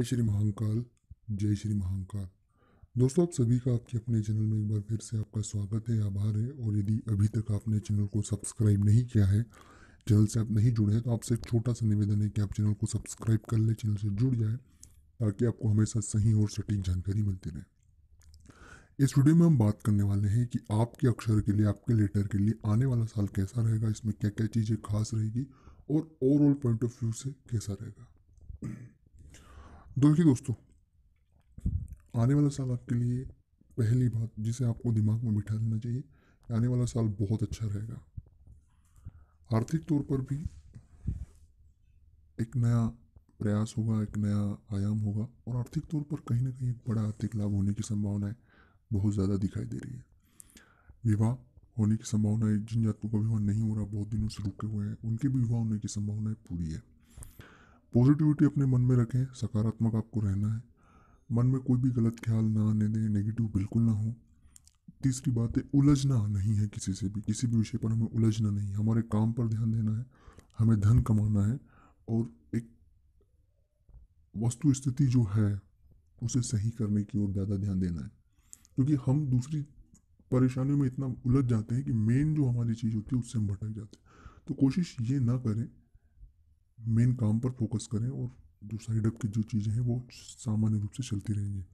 जय श्री महाकाल। जय श्री महाकाल। दोस्तों, आप सभी का आपके अपने चैनल में एक बार फिर से आपका स्वागत है, आभार है। और यदि अभी तक आपने चैनल को सब्सक्राइब नहीं किया है, चैनल से आप नहीं जुड़े हैं, तो आपसे एक छोटा सा निवेदन है कि आप चैनल को सब्सक्राइब कर ले, चैनल से जुड़ जाए, ताकि आपको हमेशा सही और सटीक जानकारी मिलती रहे। इस वीडियो में हम बात करने वाले हैं कि आपके अक्षर के लिए, आपके लेटर के लिए आने वाला साल कैसा रहेगा, इसमें क्या क्या चीज़ें खास रहेगी और ओवरऑल पॉइंट ऑफ व्यू से कैसा रहेगा। देखिए दोस्तों, आने वाला साल आपके लिए पहली बात जिसे आपको दिमाग में बिठा लेना चाहिए कि आने वाला साल बहुत अच्छा रहेगा। आर्थिक तौर पर भी एक नया प्रयास होगा, एक नया आयाम होगा, और आर्थिक तौर पर कहीं ना कहीं एक बड़ा आर्थिक लाभ होने की संभावनाएं बहुत ज़्यादा दिखाई दे रही है। विवाह होने की संभावनाएं, जिन जातकों का विवाह नहीं हो रहा, बहुत दिनों से रुके हुए हैं, उनके भी विवाह होने की संभावनाएं पूरी है। पॉजिटिविटी अपने मन में रखें, सकारात्मक आपको रहना है। मन में कोई भी गलत ख्याल ना आने दें, नेगेटिव बिल्कुल ना हो। तीसरी बात है, उलझना नहीं है किसी से भी, किसी भी विषय पर हमें उलझना नहीं है, हमारे काम पर ध्यान देना है, हमें धन कमाना है, और एक वस्तु स्थिति जो है उसे सही करने की ओर ज़्यादा ध्यान देना है। क्योंकि हम दूसरी परेशानियों में इतना उलझ जाते हैं कि मेन जो हमारी चीज़ होती है उससे हम भटक जाते हैं। तो कोशिश ये ना करें, मेन काम पर फोकस करें, और जो साइड अप की जो चीज़ें हैं वो सामान्य रूप से चलती रहेंगी।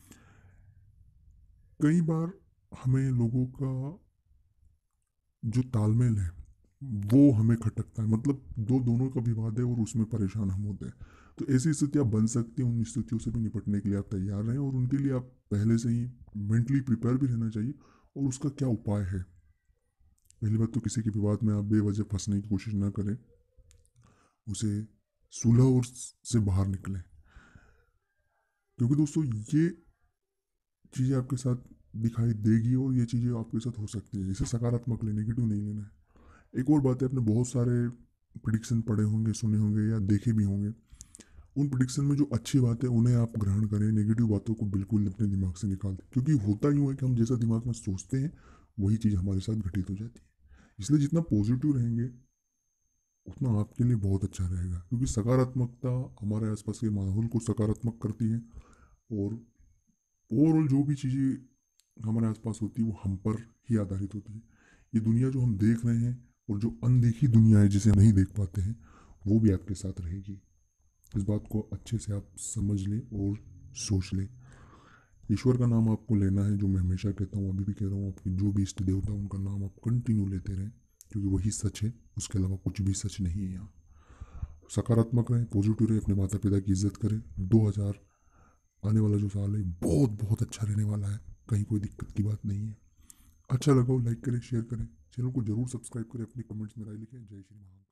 कई बार हमें लोगों का जो तालमेल है वो हमें खटकता है, मतलब दोनों का विवाद है और उसमें परेशान हम होते हैं। तो ऐसी स्थितियाँ बन सकती हैं, उन स्थितियों से भी निपटने के लिए आप तैयार रहें, और उनके लिए आप पहले से ही मेंटली प्रिपेयर भी रहना चाहिए। और उसका क्या उपाय है, पहली बात तो किसी के विवाद में आप बेवजह फंसने की कोशिश ना करें, उसे सुलह और से बाहर निकलें। क्योंकि दोस्तों, ये चीज़ें आपके साथ दिखाई देगी और ये चीज़ें आपके साथ हो सकती है। इसे सकारात्मक लेने, नेगेटिव नहीं लेना है। एक और बात है, आपने बहुत सारे प्रिडिक्शन पढ़े होंगे, सुने होंगे या देखे भी होंगे। उन प्रिडिक्शन में जो अच्छी बात है उन्हें आप ग्रहण करें, नेगेटिव बातों को बिल्कुल अपने दिमाग से निकाल दें। क्योंकि होता यूँ है कि हम जैसा दिमाग में सोचते हैं वही चीज़ हमारे साथ घटित हो जाती है। इसलिए जितना पॉजिटिव रहेंगे उतना आपके लिए बहुत अच्छा रहेगा। क्योंकि सकारात्मकता हमारे आसपास के माहौल को सकारात्मक करती है, और ओवरऑल जो भी चीज़ें हमारे आसपास होती है वो हम पर ही आधारित होती है। ये दुनिया जो हम देख रहे हैं और जो अनदेखी दुनिया है जिसे हम नहीं देख पाते हैं, वो भी आपके साथ रहेगी। इस बात को अच्छे से आप समझ लें और सोच लें। ईश्वर का नाम आपको लेना है, जो मैं हमेशा कहता हूँ, अभी भी कह रहा हूँ, आपकी जो भी इष्ट देवता उनका नाम आप कंटिन्यू लेते रहें, क्योंकि वही सच है, उसके अलावा कुछ भी सच नहीं है यहाँ। सकारात्मक रहें, पॉजिटिव रहें, अपने माता पिता की इज्जत करें। 2000 आने वाला जो साल है बहुत बहुत अच्छा रहने वाला है, कहीं कोई दिक्कत की बात नहीं है। अच्छा लगा हो लाइक करें, शेयर करें, चैनल को जरूर सब्सक्राइब करें, अपनी कमेंट्स में राय लिखें। जय श्री महाकाल।